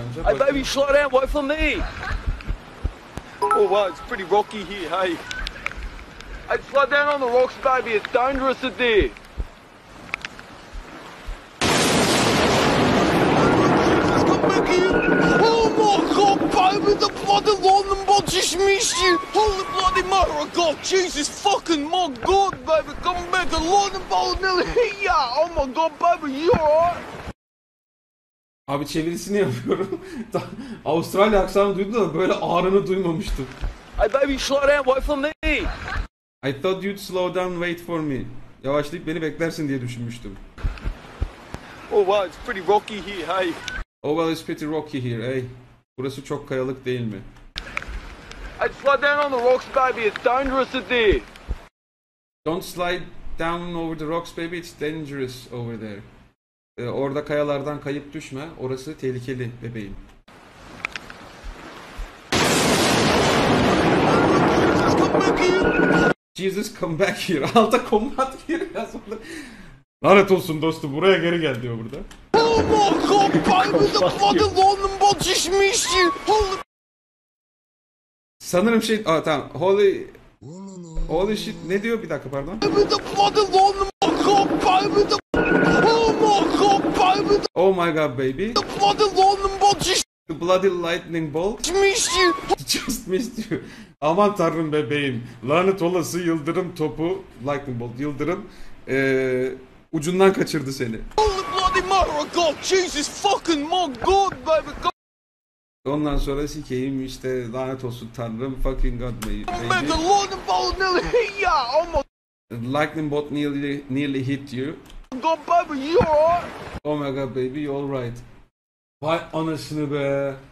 Hey baby, slow down, wait for me. Oh wow, it's pretty rocky here, hey. Hey, slow down on the rocks, baby, it's dangerous in there. Come back here. Oh my god, baby, the bloody lightning bolt just missed you. Holy bloody mother of God, Jesus fucking my God, baby, come back, the lightning bolt nearly hit ya. Oh my god, baby, you alright? Abi çevirisini yapıyorum. Avustralya aksanı duydum da böyle ağrını duymamıştım. Hey baby, slow down, wait for me. I thought you'd slow down, wait for me. Yavaşlayıp beni beklersin diye düşünmüştüm. Oh wow, it's pretty rocky here, hey. Oh well, it's pretty rocky here, hey. Burası çok kayalık değil mi? Hey, slow down on the rocks, baby, it's dangerous in there. Don't slide down over the rocks baby, it's dangerous over there. Orada kayalardan kayıp düşme, orası tehlikeli bebeğim. Jesus come back here. Alta combat here yazıldı. Lanet olsun dostum, buraya geri gel diyor burada. Oh my god, baby, the bloody lightning bolt just missed you. Sanırım tamam. Holy shit ne diyor, bir dakika pardon. Baby, the bloody lightning bolt, baby, oh my god, baby, Oh my god baby. the bloody lightning bolt just The bloody lightning bolt missed you. just missed you. Aman tanrım bebeğim. Lanet olası yıldırım topu, lightning bolt, yıldırım ucundan kaçırdı seni. Holy bloody mother of God, Jesus fucking my God, baby, come Ondan sonra sikeyim işte, lanet olsun tanrım, fucking god baby. back, the lightning bolt nearly hit ya. Oh my The lightning bolt nearly hit you. god, baby, you alright? Oh my god baby, you alright. Vay anasını be.